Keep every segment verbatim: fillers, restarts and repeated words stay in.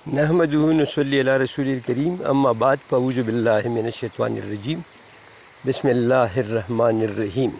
نحمده ونصلي على رسول الكريم اما بعد فاعوذ بالله من الشیطان الرجیم بسم الله الرحمن الرحیم.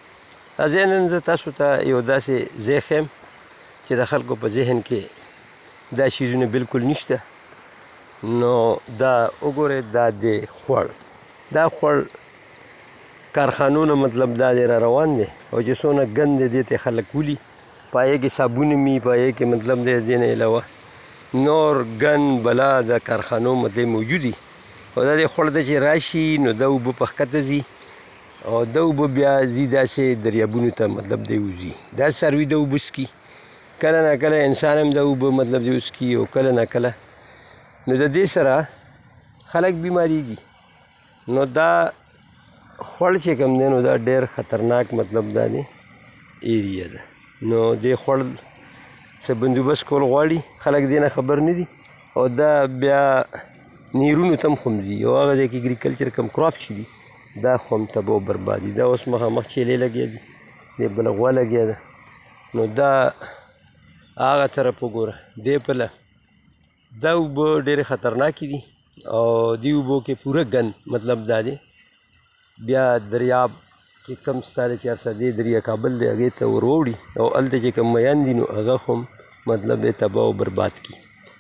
نن زه تاسو ته یو داسې ځای ښیم چې د خلکو په ذهن کې دا شیزونه بالکل نشته. نو دا وګورئ، دا د خوړ دا خوړ کارخانونه مطلب دا دی را روان دی او چې څونه ګند دی دې ته خلک ولي، پایې کې صابون مي، پایې کې مطلب دی دې نه علاوه نور ګن بلا د کارخانو مطلب موجود دي. او دا د خوړ ته چې راشي نو دا اوبه په ښکته ځي او دا اوبه بیا ځي داسې دریابونو ته مطلب دی وځي. دا څاروي د اوبه څکي، کله نه کله انسان هم د اوبه مطلب دی وڅکي او کله نه کله. نو د دې سره خلک بیماریږي. نو دا خوړ چې کوم دی نو دا ډېر خطرناک مطلب دا دی ایریا ده. نو دې خوړ څه بندوبست کول غواړي، خلک دې نه خبر نه دي او دا بیا نیرونو ته هم خو ځي. او هغه ځای کې اګریکلچر کم کراپ چې دي دا خو هم تباه او برباد دي. دا اوس مخامخ چیلې لګیا دي، دې بله غوا لګیا ده. نو دا هغه طرف وګوره، دې پله دا اوبه ډېرې خطرناکې دي او دې اوبو کې پوره ګن مطلب دا دی. بیا دریاب چې کوم ستا دی چې هر څه دی دریا کابل دی هغې ته ور ووړي او هلته چې کوم میان دي نو هغه خو هم مطلب دی تباه او برباد کړي.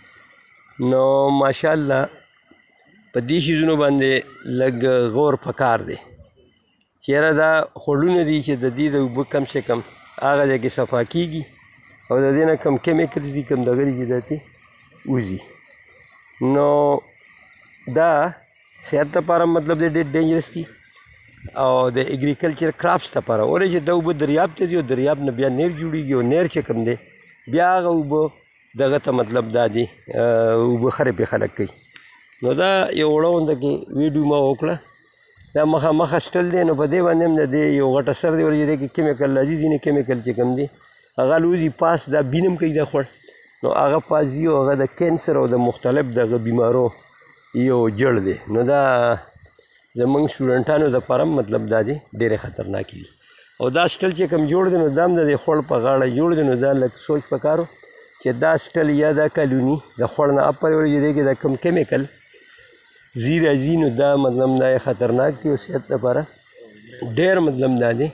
نو ماشاءالله په دې شیزونو باندې لږ غور پکار دی چې یاره دا خوړونه دي چې د دې د اوبه کم سے کم هغه ځای کې صفا کېږي او د دې نه کم کیمیکلز دي، کم دغه دي دا ترې وځي. نو دا صحت لپاره مطلب دی ډېر ډینجرس دي او د اګریکلچر کراپس لپاره. ولې چې دا اوبه دریاب ته ځي او دریاب نه بیا نیر جوړېږي او نیر چې کوم دی بیا هغه اوبه دغه ته مطلب دا دی اوبه خرې پې خلک کوي. نو دا یو وړه غونده کې ویډیو ما وکړه، دا مخامخ سټل دی. نو په دې باندې هم د دې یو غټ اثر دی ولې چې دې کې کیمیکل راځي، ځینې کیمیکل چې کوم دی هغه الوځي پاس، دا بین هم کوي دا خوړ. نو هغه پاس ځي او هغه د کینسر او د مختلف دغه بیمارو یو جړ دی. نو دا زمونږ سټوډنټانو دپاره هم مطلب دا دی ډېرې خطرناکې دي. او دا سټل چې کوم جوړ دی نو دا هم د دې خوړ په غاړه جوړ دی. نو دا لږ سوچ پکار و چې دا سټل یا دا کالوني د خوړ نه اپر ولې چې دی کې دا کوم کیمیکل ځي راځي نو دا مطلب دا خطرناک دی او صحت لپاره ډېر مطلب دا دی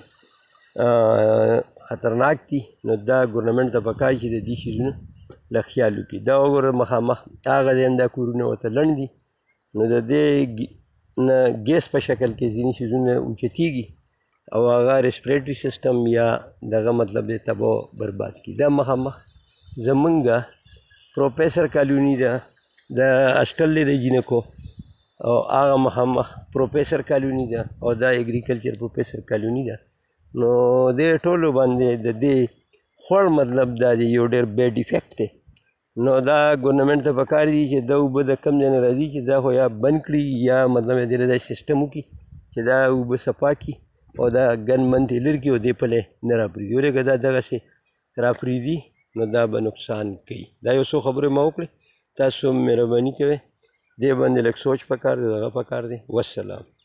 خطرناک دي. نو دا ګورنمنټ ته پکار چې د دې شیزونو لږ خیال وکړي. دا وګوره مخامخ هغه ځای هم دا کورونه ورته لنډ دي. نو د دې نه ګیس په شکل کې ځینې شیزونه اوچتېږي او هغه ریسپریټري سیسټم یا دغه مطلب دی تباه برباد کړي. دا مخامخ زمونږ پروفیسر کالوني ده، د اسټل دی د جینکو او هغه مخامخ پروفیسر کالوني ده او دا اګریکلچر پروفیسر کالوني ده. نو دې ټولو باندې د دې خوړ مطلب دا دی یو ډېر بیډ افیکټ دی. نو دا ګورنمنټ ته پکار دي چې دا اوبه د کوم ځای نه راځي چې دا خو یا بند کړي یا مطلب دې له داسې سیسټم وکړي چې دا اوبه صفا کړي او دا ګن من ترې لرې کړي او دې پلی نه راپرېږدي. ولې دا دغسې راپرېږدي نو دا به نقصان کوي. دا یو څو خبرې ما وکړې، تاسو مهرباني کوئ دې باندې لږ سوچ پکار دی، دغه پکار دی. والسلام.